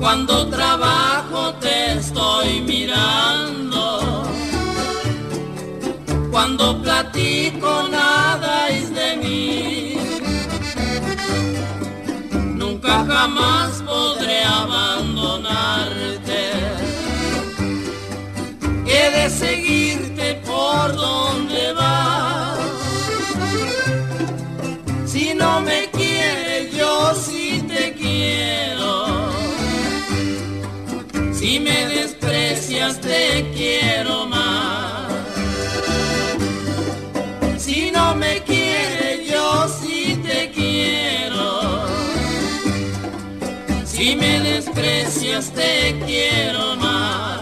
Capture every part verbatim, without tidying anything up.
Cuando trabajo te estoy mirando, cuando platico nada es de mí. Nunca jamás podré abandonarte, he de seguirte por donde vas. Si no me quieres, yo sí te quiero. Si me desprecias, te quiero más. Si no me quieres, yo sí te quiero. Si me desprecias, te quiero más.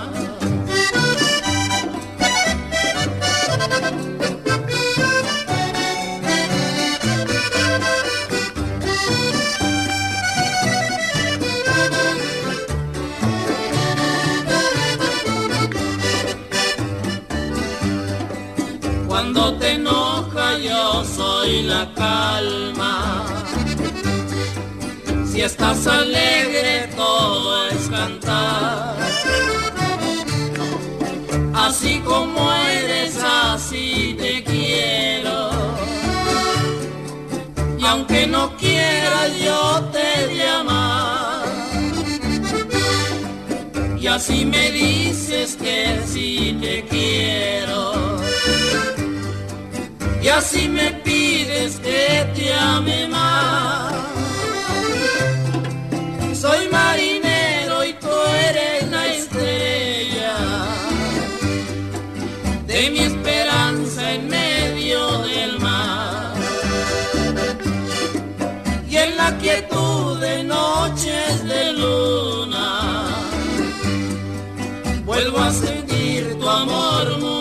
Cuando te enoja yo soy la calma. Si estás alegre todo es cantar. Así como eres, así te quiero. Y aunque no quieras yo te he de amar. Y así me dices que sí te quiero. Y así me pides que te ame más. Soy marinero y tú eres la estrella de mi esperanza en medio del mar. Y en la quietud de noches de luna vuelvo a sentir tu amor.